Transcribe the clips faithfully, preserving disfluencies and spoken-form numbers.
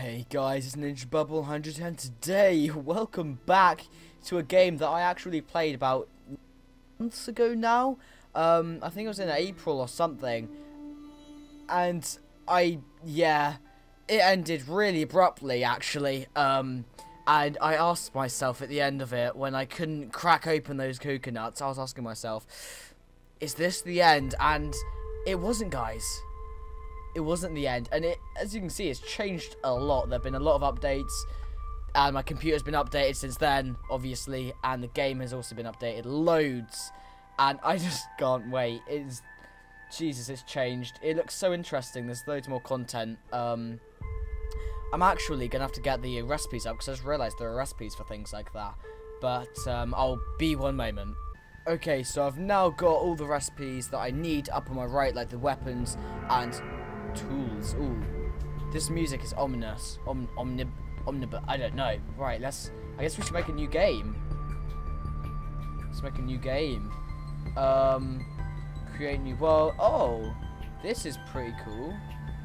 Hey guys, it's Ninja Bubble one hundred ten today. Welcome back to a game that I actually played about months ago now. Um, I think it was in April or something. And I, yeah, it ended really abruptly actually. Um, and I asked myself at the end of it, when I couldn't crack open those coconuts, I was asking myself, is this the end? And it wasn't, guys. It wasn't the end, and it, as you can see, it's changed a lot. There have been a lot of updates, and my computer's been updated since then, obviously, and the game has also been updated loads, and I just can't wait. It's, Jesus, it's changed. It looks so interesting. There's loads more content. Um, I'm actually going to have to get the recipes up, because I just realised there are recipes for things like that, but um, I'll be one moment. Okay, so I've now got all the recipes that I need up on my right, like the weapons and tools. Ooh, this music is ominous. Om omnib omnib. I don't know. Right, let's. I guess we should make a new game. Let's make a new game. Um, create new world. Oh, this is pretty cool.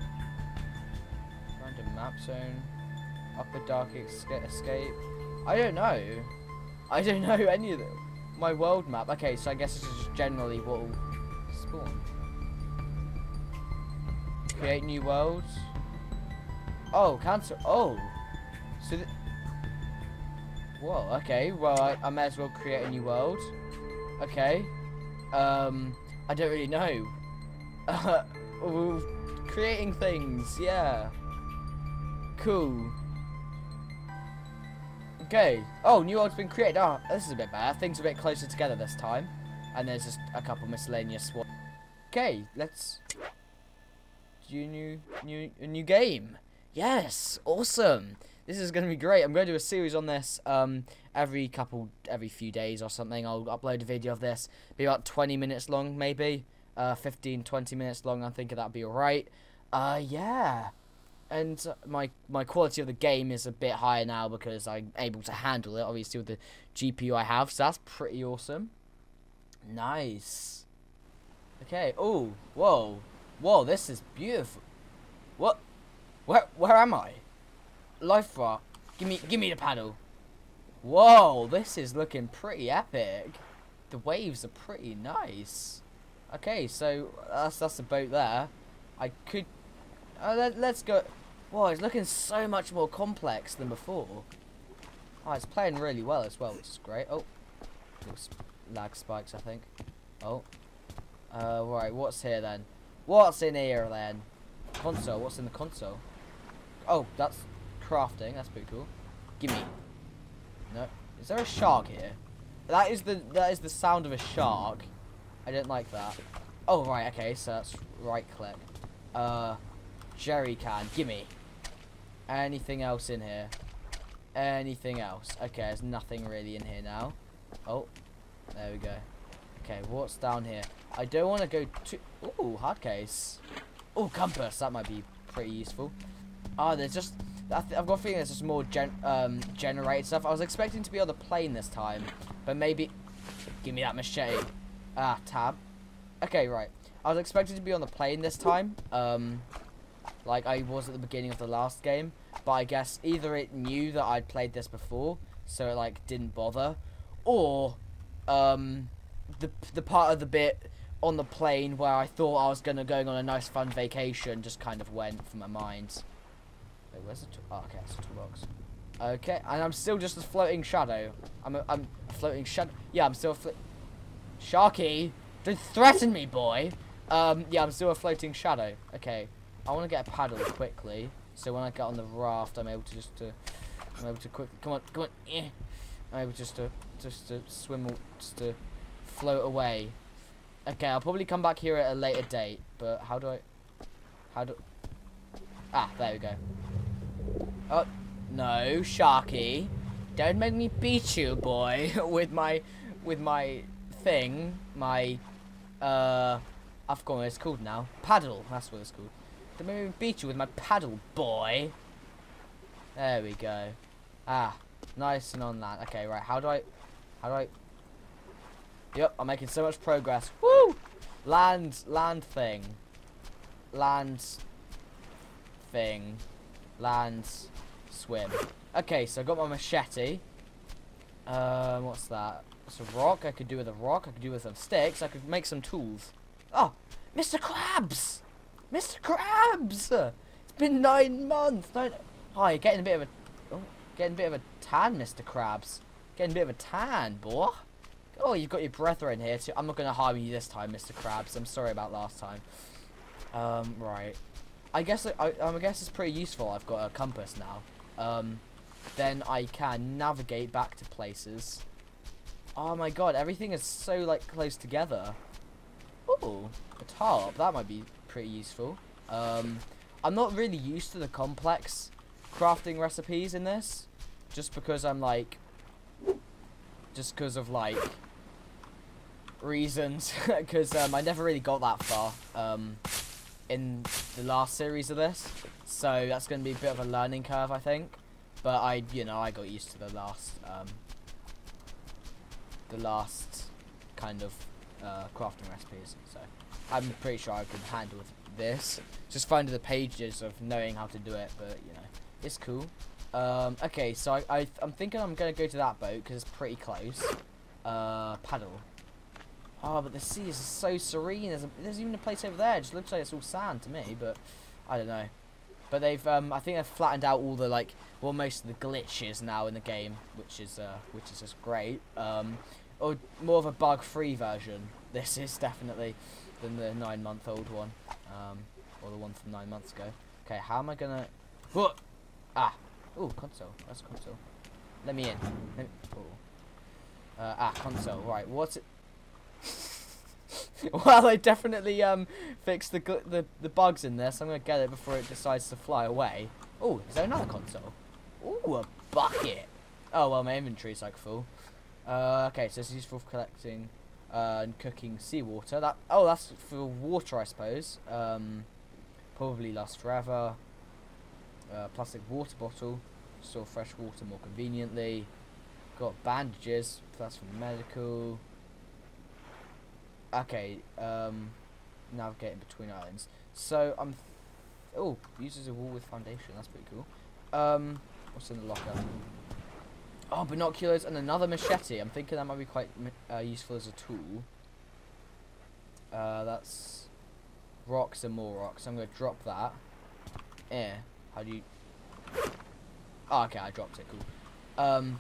Random map zone. Upper dark escape. I don't know. I don't know any of them. My world map. Okay, so I guess this is just generally what will spawn. Create new worlds. Oh, cancel. Oh, so. Whoa. Okay. Well, I, I may as well create a new world. Okay. Um, I don't really know. Uh, creating things. Yeah. Cool. Okay. Oh, new world's been created. Oh, this is a bit better. Things are a bit closer together this time. And there's just a couple miscellaneous ones. Okay. Let's. New, new, a new game. Yes, awesome. This is going to be great. I'm going to do a series on this um, every couple, every few days or something. I'll upload a video of this. Be about twenty minutes long, maybe. Uh, fifteen, twenty minutes long. I'm thinking that'd be alright. Uh, yeah. And my my quality of the game is a bit higher now because I'm able to handle it, obviously, with the G P U I have. So that's pretty awesome. Nice. Okay. Oh, whoa. Whoa, this is beautiful. What? Where where am I? Life rock. Give me give me the paddle. Whoa, this is looking pretty epic. The waves are pretty nice. Okay, so that's that's the boat there. I could uh, let, let's go. Whoa, it's looking so much more complex than before. Oh, it's playing really well as well, which is great. Oh, lag spikes, I think. Oh. Uh right, what's here then? What's in here then? Console. What's in the console? Oh, that's crafting. That's pretty cool. Gimme. No. Is there a shark here? That is the that is the sound of a shark. I don't like that. Oh right. Okay. So that's right click. Uh, jerry can. Gimme. Anything else in here? Anything else? Okay. There's nothing really in here now. Oh. There we go. Okay. What's down here? I don't want to go too... Ooh, hard case. Ooh, compass. That might be pretty useful. Ah, oh, there's just... I th I've got a feeling there's just more gen um, generated stuff. I was expecting to be on the plane this time. But maybe... Give me that machete. Ah, tab. Okay, right. I was expecting to be on the plane this time. Um, like I was at the beginning of the last game. But I guess either it knew that I'd played this before. So it, like, didn't bother. Or... Um... The, the part of the bit on the plane where I thought I was gonna going on a nice fun vacation just kind of went from my mind. Wait, where's the oh, okay, it's a toolbox. Okay, and I'm still just a floating shadow. I'm a, I'm a floating shadow. Yeah, I'm still a flo Sharky, don't threaten me, boy. Um, yeah, I'm still a floating shadow. Okay, I want to get a paddle quickly, so when I get on the raft, I'm able to just to, I'm able to quick. Come on, come on. Eh. I'm able just to just to swim, just to float away. Okay, I'll probably come back here at a later date, but how do I... How do... Ah, there we go. Oh, no, Sharky. Don't make me beat you, boy, with my... With my thing. My... Uh... I've forgotten what it's called now. Paddle, that's what it's called. Don't make me beat you with my paddle, boy. There we go. Ah, nice and on that. Okay, right, how do I... How do I... Yep, I'm making so much progress. Woo! Land, land thing. Land thing. Land. Swim. Okay, so I got my machete. Um, what's that? It's a rock. I could do with a rock. I could do with some sticks. I could make some tools. Oh, Mister Krabs! Mister Krabs! It's been nine months. Nine. Oh, you're getting a bit of a, oh, getting a bit of a tan, Mister Krabs. Getting a bit of a tan, boy. Oh, you've got your brethren here too. I'm not gonna harm you this time, Mister Krabs. I'm sorry about last time. Um, right. I guess I, I, I guess it's pretty useful. I've got a compass now. Um, then I can navigate back to places. Oh my god, everything is so like close together. Ooh, a tarp. That might be pretty useful. Um, I'm not really used to the complex crafting recipes in this, just because I'm like, just because of like reasons, because um, I never really got that far um, in the last series of this, so that's going to be a bit of a learning curve, I think. But I, you know, I got used to the last, um, the last kind of uh, crafting recipes, so I'm pretty sure I can handle this. Just finding the pages of knowing how to do it, but you know, it's cool. Um, okay, so I, I I'm thinking I'm gonna go to that boat because it's pretty close. Uh, paddle. Oh, but the sea is so serene. There's, a, there's even a place over there. It just looks like it's all sand to me, but I don't know. But they've, um, I think they've flattened out all the like, well, most of the glitches now in the game, which is, uh, which is just great. Um, or more of a bug-free version. This is definitely than the nine-month-old one, um, or the one from nine months ago. Okay, how am I gonna? What? Ah, oh, console. That's console. Let me in. Let me... Oh. Uh, ah, console. Right, what's it? Well, I definitely um fixed the, the the bugs in this. I'm gonna get it before it decides to fly away. Oh, is there another console? Ooh, a bucket. Oh well, my inventory's like full. Uh, okay, so it's useful for collecting uh, and cooking seawater. That oh, that's for water, I suppose. Um, probably lasts forever. Uh, plastic water bottle, store fresh water more conveniently. Got bandages. That's for medical. Okay, um, navigating between islands. So I'm, th oh, uses a wall with foundation. That's pretty cool. Um, what's in the locker? Oh, binoculars and another machete. I'm thinking that might be quite uh, useful as a tool. Uh, that's rocks and more rocks. I'm gonna drop that. Eh, how do you? Oh, okay, I dropped it. Cool. Um.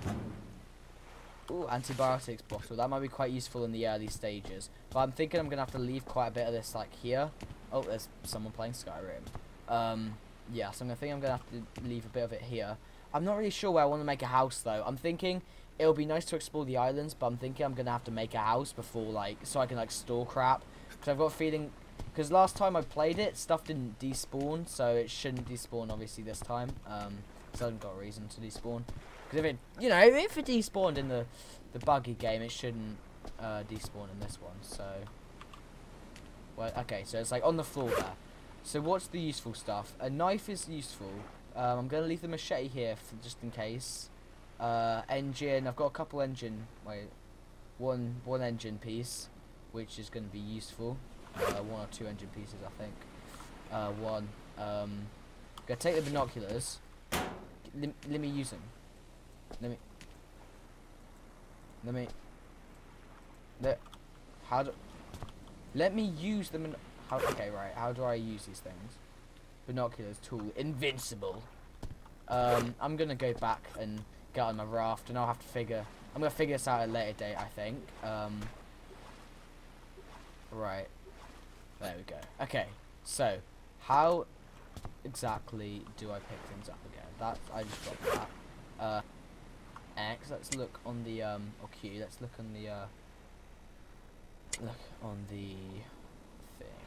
Ooh, antibiotics bottle. That might be quite useful in the early stages. But I'm thinking I'm going to have to leave quite a bit of this, like, here. Oh, there's someone playing Skyrim. Um, yeah, so I'm going to think I'm going to have to leave a bit of it here. I'm not really sure where I want to make a house, though. I'm thinking it'll be nice to explore the islands, but I'm thinking I'm going to have to make a house before, like, so I can, like, store crap. Because I've got a feeling... Because last time I played it, stuff didn't despawn, so it shouldn't despawn, obviously, this time. Um, so I haven't got a reason to despawn. Because if it, you know, if it despawned in the, the buggy game, it shouldn't uh, despawn in this one, so... Well, okay, so it's like on the floor there. So what's the useful stuff? A knife is useful. Um, I'm going to leave the machete here for, just in case. Uh, engine, I've got a couple engine, wait, one, one engine piece, which is going to be useful. Uh, one or two engine pieces, I think. Uh, one. Um, I'm going to take the binoculars. Let, let me use them. Let me. Let me. Let. How do? Let me use them. In, how? Okay, right. How do I use these things? Binoculars, tool, invincible. Um, I'm gonna go back and get on my raft, and I'll have to figure. I'm gonna figure this out at a later date, I think. Um. Right. There we go. Okay. So, how exactly do I pick things up again? That I just dropped that. Uh. X. Let's look on the um or Q. Let's look on the uh look on the thing.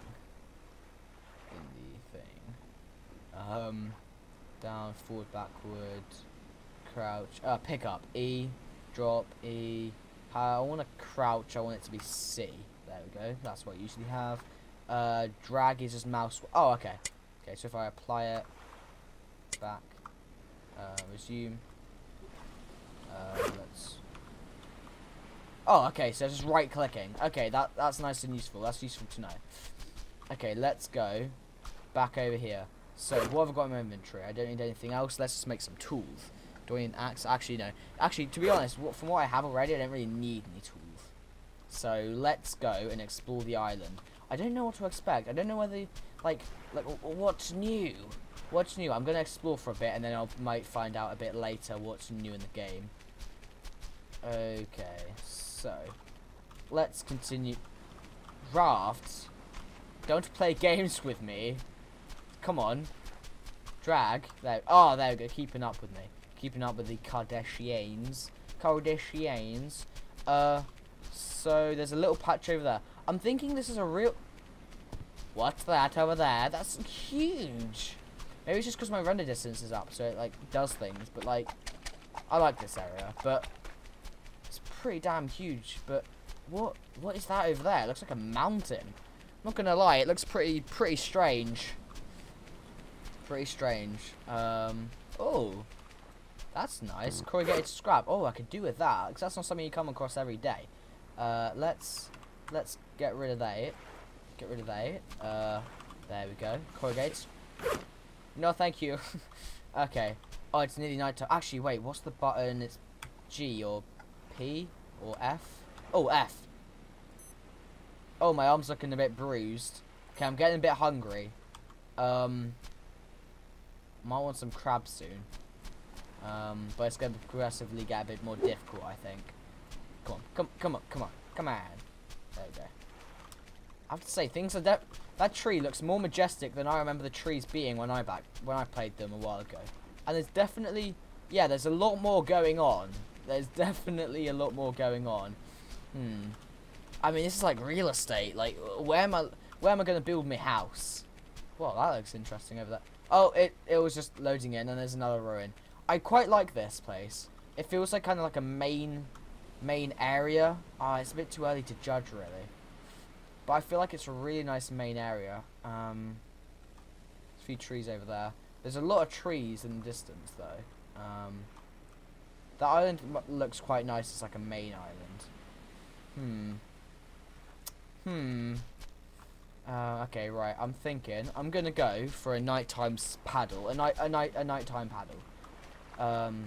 In the thing. Um down, forward, backward, crouch, uh pick up. E, drop, E. Uh, I wanna crouch, I want it to be C. There we go. That's what I usually have. Uh drag is just mouse. Oh, okay. Okay, so if I apply it back, uh resume. Uh, let's. Oh, okay. So just right clicking. Okay, that that's nice and useful. That's useful to know. Okay, let's go back over here. So, what have I got in my inventory? I don't need anything else. Let's just make some tools. Do I need an axe? Actually, no. Actually, to be honest, from what I have already, I don't really need any tools. So, let's go and explore the island. I don't know what to expect. I don't know whether, like, like what's new? What's new? I'm going to explore for a bit, and then I might find out a bit later what's new in the game. Okay, so, let's continue. Rafts? Don't play games with me. Come on. Drag. There. Oh, there we go. Keeping up with me. Keeping up with the Kardashians. Kardashians. Uh, so there's a little patch over there. I'm thinking this is a real... What's that over there? That's huge. Maybe it's just because my render distance is up, so it, like, does things. But, like, I like this area. But it's pretty damn huge. But what? What is that over there? It looks like a mountain. I'm not gonna lie. It looks pretty, pretty strange. Pretty strange. Um, oh, that's nice. Corrugated scrap. Oh, I could do with that, because that's not something you come across every day. Uh, let's let's get rid of that. Get rid of that. Uh, there we go. Corrugated. No, thank you. Okay. Oh, it's nearly night time. Actually, wait. What's the button? It's G or P or F? Oh, F. Oh, my arm's looking a bit bruised. Okay, I'm getting a bit hungry. Um. Might want some crabs soon. Um, but it's going to progressively get a bit more difficult, I think. Come on, come, come on, come on, come on. There we go. I have to say, things are that that tree looks more majestic than I remember the trees being when I back when I played them a while ago. And there's definitely, yeah, there's a lot more going on. There's definitely a lot more going on. Hmm. I mean, this is like real estate. Like, where am I? Where am I going to build my house? Well, that looks interesting over there. Oh, it, it was just loading in, and there's another ruin. I quite like this place. It feels like kind of like a main main area. Ah, it's a bit too early to judge, really. But I feel like it's a really nice main area. Um, there's a few trees over there. There's a lot of trees in the distance, though. Um, the island looks quite nice. It's like a main island. Hmm. Hmm. Uh, okay, right. I'm thinking I'm gonna go for a nighttime paddle, a night, a night, a nighttime paddle. Um.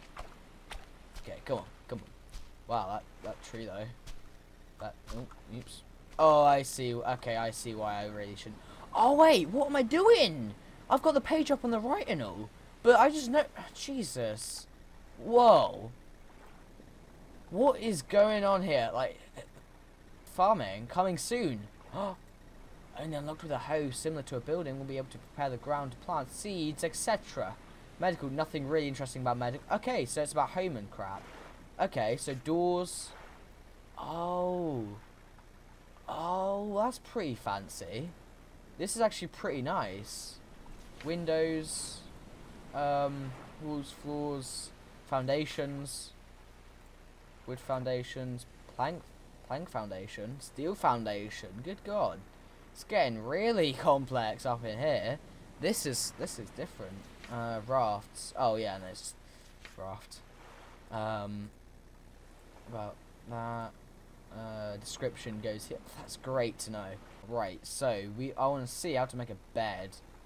Okay, come on, come on. Wow, that that tree though. That. Oh, oops. Oh, I see. Okay, I see why I really shouldn't. Oh wait, what am I doing? I've got the page up on the right and all, but I just know. Jesus. Whoa. What is going on here? Like, farming coming soon. Oh. Only unlocked with a hose similar to a building will be able to prepare the ground to plant seeds, et cetera. Medical, nothing really interesting about medical. Okay, so it's about home and crap. Okay, so doors. Oh. Oh, that's pretty fancy. This is actually pretty nice. Windows, um, walls, floors, foundations, wood foundations, plank, plank foundation, steel foundation. Good God. It's getting really complex up in here. This is this is different. Uh, rafts. Oh yeah, no, it's just raft. Um, about that. Uh, description goes here. That's great to know. Right, so we. I want to see how to make a bed.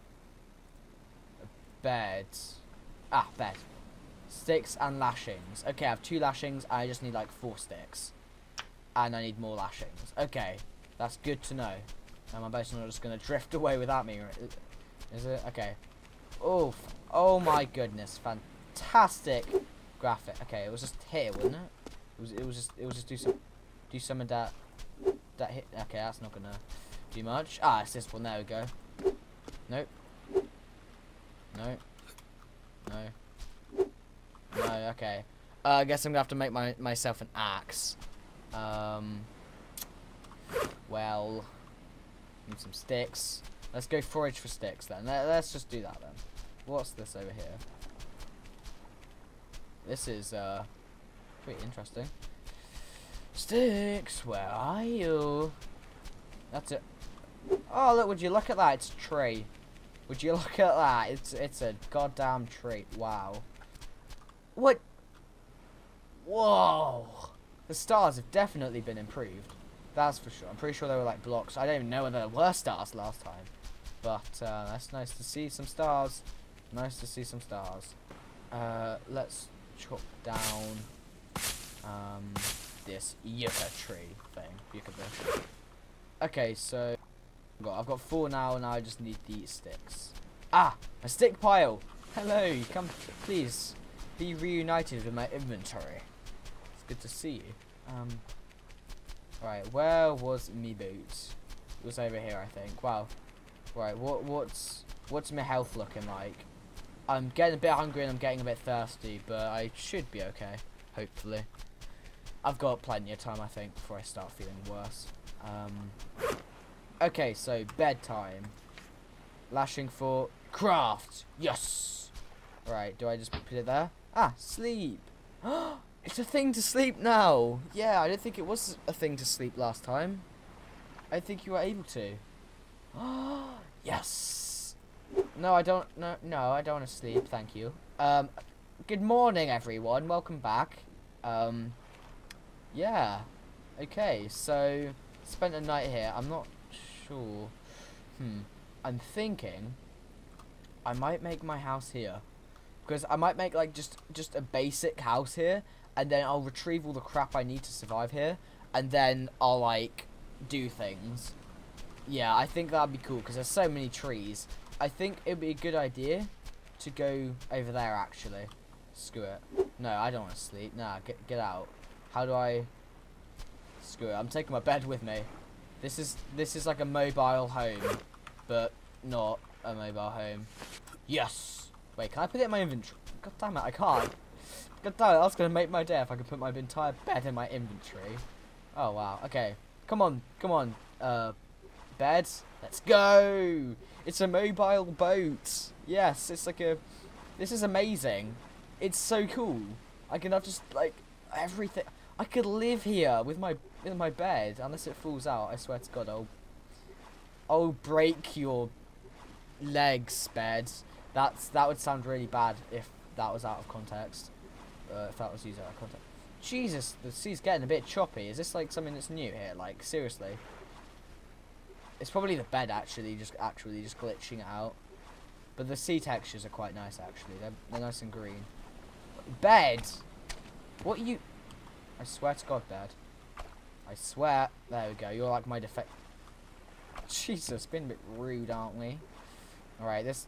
A bed. Ah, bed. Sticks and lashings. Okay, I have two lashings. I just need like four sticks, and I need more lashings. Okay, that's good to know. And my boat's not just going to drift away without me. Is it? Okay. Oh, oh my goodness. Fantastic graphic. Okay, it was just here, wasn't it? It was, it was just, it was just do some, do some of that, that hit. Okay, that's not going to do much. Ah, it's this one. There we go. Nope. No. No. No, okay. Uh, I guess I'm going to have to make my, myself an axe. Um, well... Need some sticks. Let's go forage for sticks then. Let's just do that then. What's this over here? This is uh pretty interesting. Sticks, where are you? That's it. Oh look, would you look at that? It's a tree. Would you look at that? It's it's a goddamn tree. Wow. What? Whoa. The stars have definitely been improved. That's for sure. I'm pretty sure they were like blocks. I don't even know whether there were stars last time. But uh, that's nice to see some stars. Nice to see some stars. Uh, let's chop down um, this yucca tree thing. Yucca bush. Okay, so I've got, I've got four now, and I just need the sticks. Ah, a stick pile. Hello, come, please be reunited with my inventory. It's good to see you. Um, right, where was me boots? It was over here, I think. Wow. Right, what what's what's my health looking like? I'm getting a bit hungry and I'm getting a bit thirsty, but I should be okay, hopefully. I've got plenty of time, I think, before I start feeling worse. Um, okay, so bedtime. Lashing for craft. Yes. Right, do I just put it there? Ah, sleep. It's a thing to sleep now. Yeah, I didn't think it was a thing to sleep last time. I think you were able to. Yes. No, I don't. No, no, I don't want to sleep. Thank you. Um, good morning, everyone. Welcome back. Um, yeah. Okay, so spent a night here. I'm not sure. Hmm. I'm thinking I might make my house here, because I might make like just just a basic house here, and then I'll retrieve all the crap I need to survive here, and then I'll like do things. Yeah, I think that'd be cool because there's so many trees. I think it'd be a good idea to go over there actually. Screw it. No, I don't want to sleep. Nah, get get out. How do I? Screw it. I'm taking my bed with me. This is this is like a mobile home, but not a mobile home. Yes. Wait, can I put it in my inventory? God damn it, I can't. God damn it, that's gonna make my day if I could put my entire bed in my inventory. Oh wow. Okay. Come on, come on. Uh, bed. Let's go. It's a mobile boat. Yes, it's like a. This is amazing. It's so cool. I can have just like everything. I could live here with my in my bed unless it falls out. I swear to God, I'll I'll break your legs, bed. That's that would sound really bad if that was out of context. Uh, if that was used out of context. Jesus, the sea's getting a bit choppy. Is this like something that's new here? Like seriously? It's probably the bed actually, just actually just glitching it out. But the sea textures are quite nice actually. They're they're nice and green. Bed. What are you? I swear to God, bed. I swear. There we go. You're like my defect. Jesus, been a bit rude, aren't we? All right, this.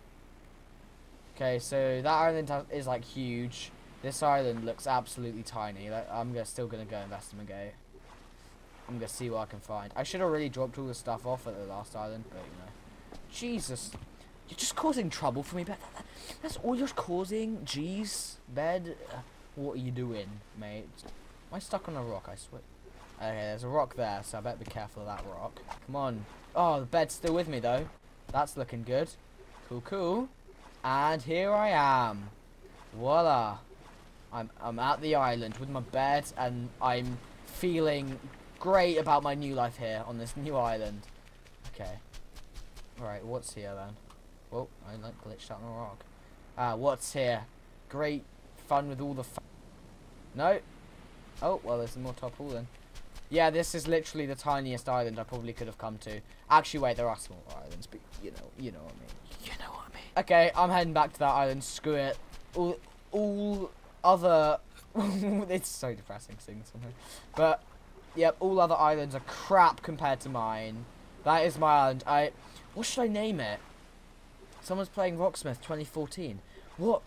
Okay, so that island is like huge. This island looks absolutely tiny. I'm gonna, still gonna go investigate. I'm gonna see what I can find. I should have really dropped all the stuff off at the last island, but you know. Jesus, you're just causing trouble for me. But that, that, that's all you're causing. Jeez, bed. Uh, what are you doing, mate? Am I stuck on a rock? I swear. Okay, there's a rock there, so I better be careful of that rock. Come on. Oh, the bed's still with me though. That's looking good. Cool, cool. And here I am. Voila. I'm I'm at the island with my bed, and I'm feeling great about my new life here on this new island. Okay. Alright, what's here then? Oh, I like glitched out on a rock. Ah, what's here? Great fun with all the fun. No. Oh, well, there's more top hall then. Yeah, this is literally the tiniest island I probably could have come to. Actually, wait, there are smaller islands, but you know, you know what I mean. You know what I mean. Okay, I'm heading back to that island. Screw it. All, all other. It's so depressing seeing something. But yep, all other islands are crap compared to mine. That is my island. I. What should I name it? Someone's playing Rocksmith twenty fourteen. What?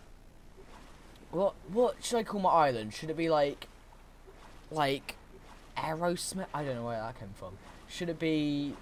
What? What should I call my island? Should it be like, like, Aerosmith? I don't know where that came from. Should it be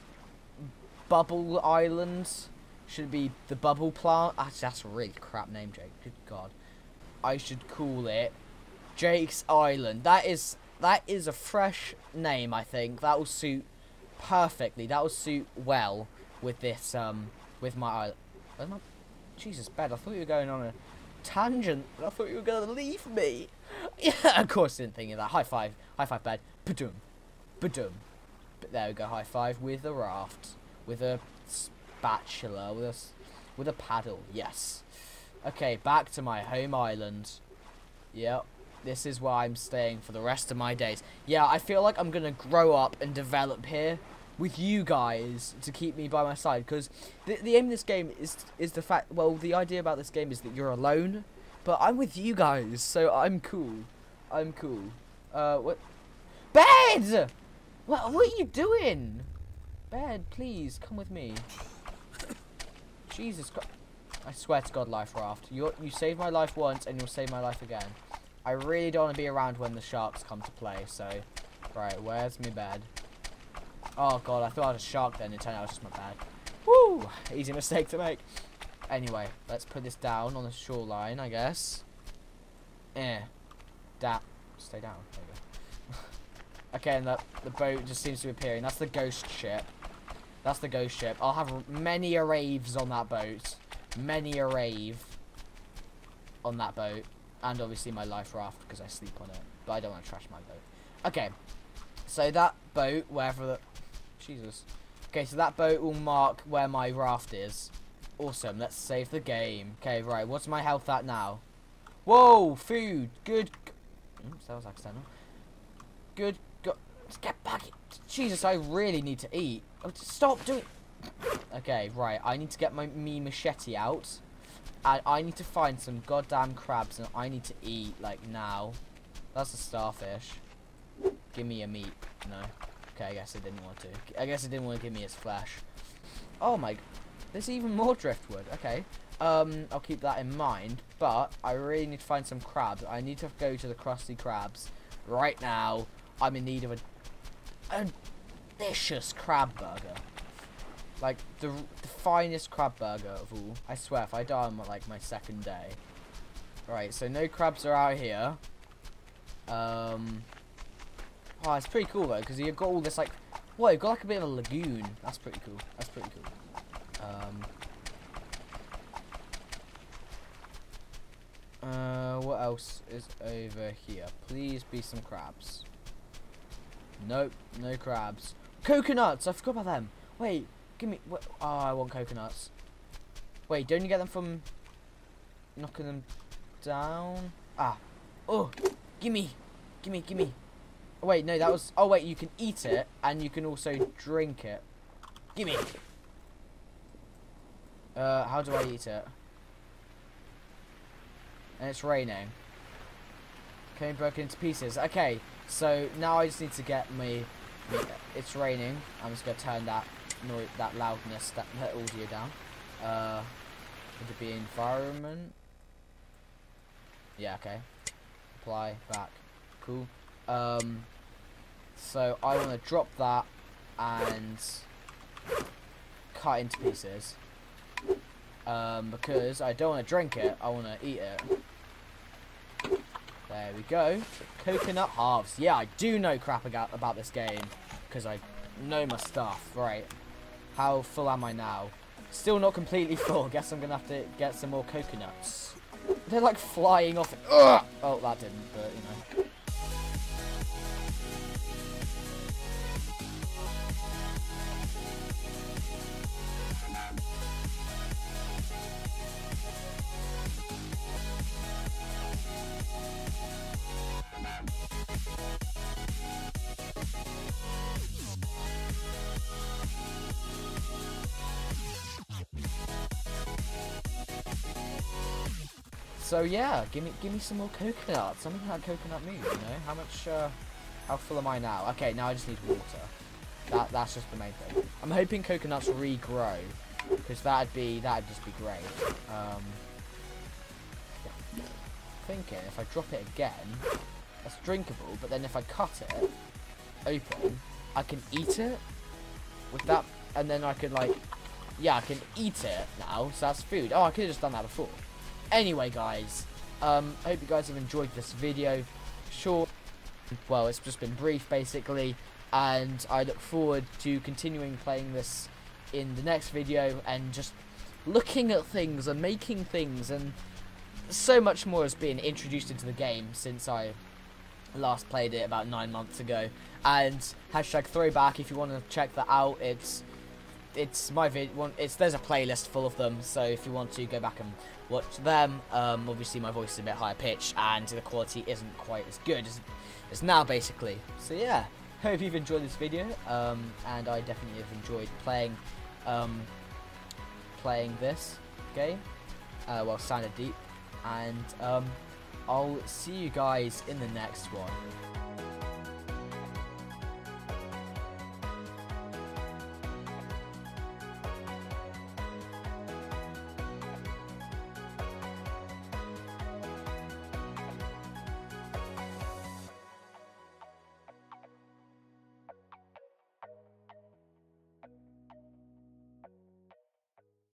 Bubble Island? Should it be the Bubble Plant? Actually, that's a really crap name, Jake. Good God. I should call it Jake's Island. That is that is a fresh name, I think. That will suit perfectly. That will suit well with this um with my island. Where's my Jesus bed? I thought you were going on a tangent. I thought you were gonna leave me. Yeah, of course, didn't think of that. High five, high five, bed. Badum, badum. But there we go. High five with a raft, with a spatula, with a with a paddle. Yes. Okay, back to my home island. Yep. This is where I'm staying for the rest of my days. Yeah, I feel like I'm gonna grow up and develop here with you guys to keep me by my side, because the, the aim of this game is is the fact, well, the idea about this game is that you're alone, but I'm with you guys, so I'm cool. I'm cool. Uh, what? Bed! What, what are you doing? Bed, please, come with me. Jesus Christ. I swear to God, Life Raft. You, you saved my life once, and you'll save my life again. I really don't want to be around when the sharks come to play, so... Right, where's my bed? Oh God, I thought I was a shark then, it turned out it was just my bed. Woo! Easy mistake to make. Anyway, let's put this down on the shoreline, I guess. Eh. Da- Stay down. There you go. Okay, and the, the boat just seems to be appearing. That's the ghost ship. That's the ghost ship. I'll have many a raves on that boat. Many a rave on that boat. And obviously my life raft, because I sleep on it. But I don't want to trash my boat. Okay. So that boat, wherever the... Jesus. Okay, so that boat will mark where my raft is. Awesome. Let's save the game. Okay, right. What's my health at now? Whoa! Food! Good... Oops, that was accidental. Good... Go Let's get back... Jesus, I really need to eat. Oh, stop doing... Okay, right. I need to get my me machete out. And I need to find some goddamn crabs, and I need to eat, like, now. That's a starfish. Give me a meat. No. Okay, I guess it didn't want to. I guess it didn't want to give me its flesh. Oh my... There's even more driftwood. Okay. Um, I'll keep that in mind. But I really need to find some crabs. I need to go to the Krusty Krabs right now. I'm in need of a... a delicious crab burger. Like, the, the finest crab burger of all. I swear, if I die on, like, my second day. Right, so no crabs are out here. Um... Oh, it's pretty cool, though, because you've got all this, like... Whoa, you've got, like, a bit of a lagoon. That's pretty cool. That's pretty cool. Um... Uh, what else is over here? Please be some crabs. Nope, no crabs. Coconuts! I forgot about them. Wait, give me... What? Oh, I want coconuts. Wait, don't you get them from knocking them down? Ah. Oh, gimme. Gimme, gimme. Oh, wait, no, that was... Oh, wait, you can eat it, and you can also drink it. Gimme. Uh, how do I eat it? And it's raining. Okay, broken into pieces. Okay, so now I just need to get me... me it's raining. I'm just going to turn that noise, that loudness, that, that audio down. Uh, would it be environment? Yeah, okay. Apply, back. Cool. Um, so I want to drop that and cut into pieces. Um, because I don't want to drink it, I want to eat it. There we go. Coconut halves. Yeah, I do know crap about, about this game. Because I know my stuff. Right. How full am I now? Still not completely full. Guess I'm going to have to get some more coconuts. They're like flying off. Ugh! Oh, that didn't, but you know. So yeah, give me give me some more coconut. Something like coconut meat, you know? How much uh how full am I now? Okay, now I just need water. That that's just the main thing. I'm hoping coconuts regrow. Because that'd be that'd just be great. Um thinking if I drop it again, that's drinkable, but then if I cut it open, I can eat it with that, and then I can like yeah, I can eat it now, so that's food. Oh, I could have just done that before. Anyway, guys, um, I hope you guys have enjoyed this video. Short, well, it's just been brief, basically, and I look forward to continuing playing this in the next video and just looking at things and making things, and so much more has been introduced into the game since I last played it about nine months ago. And hashtag throwback if you want to check that out. It's it's my vid. It's there's a playlist full of them, so if you want to go back and watch them. Um, obviously my voice is a bit higher pitched and the quality isn't quite as good as, as now, basically. So yeah, hope you've enjoyed this video, um, and I definitely have enjoyed playing um, playing this game, uh, well, Standard Deep, and um, I'll see you guys in the next one.